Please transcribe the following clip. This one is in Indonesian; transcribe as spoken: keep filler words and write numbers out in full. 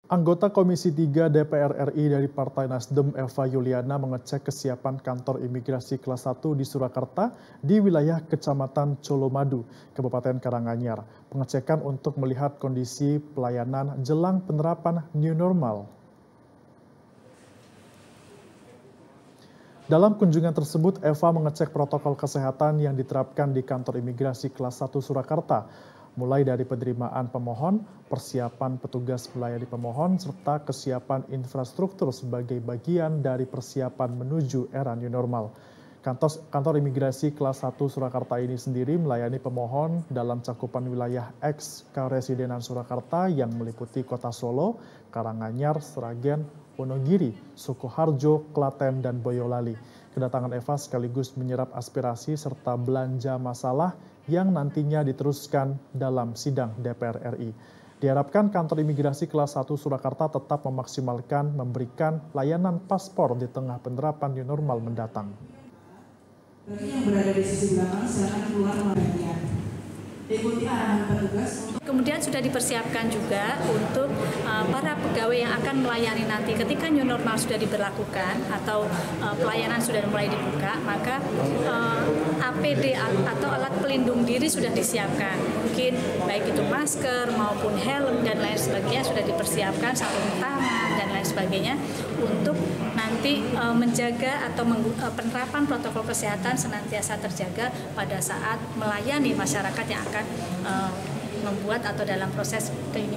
Anggota Komisi tiga D P R R I dari Partai Nasdem Eva Yuliana mengecek kesiapan kantor imigrasi kelas satu di Surakarta di wilayah Kecamatan Colomadu, Kabupaten Karanganyar. Pengecekan untuk melihat kondisi pelayanan jelang penerapan new normal. Dalam kunjungan tersebut, Eva mengecek protokol kesehatan yang diterapkan di kantor imigrasi kelas satu Surakarta, mulai dari penerimaan pemohon, persiapan petugas melayani pemohon, serta kesiapan infrastruktur sebagai bagian dari persiapan menuju era new normal. Kantor, kantor imigrasi kelas satu Surakarta ini sendiri melayani pemohon dalam cakupan wilayah eks Karesidenan Surakarta yang meliputi Kota Solo, Karanganyar, Sragen, Wonogiri, Sukoharjo, Klaten, dan Boyolali. Kedatangan Eva sekaligus menyerap aspirasi serta belanja masalah yang nantinya diteruskan dalam sidang D P R R I. Diharapkan kantor imigrasi kelas satu Surakarta tetap memaksimalkan memberikan layanan paspor di tengah penerapan new normal mendatang. Yang berada di sisi belakang silakan keluar bagian. Ikuti arahan petugas. Kemudian sudah dipersiapkan juga untuk uh, para pegawai yang akan melayani nanti ketika new normal sudah diberlakukan atau uh, pelayanan sudah mulai dibuka, maka uh, A P D atau alat pelindung diri sudah disiapkan. Mungkin baik itu masker maupun helm dan lain sebagainya sudah dipersiapkan, sarung tangan dan lain sebagainya untuk nanti uh, menjaga atau uh, penerapan protokol kesehatan senantiasa terjaga pada saat melayani masyarakat yang akan uh, membuat atau dalam proses keimigrasian.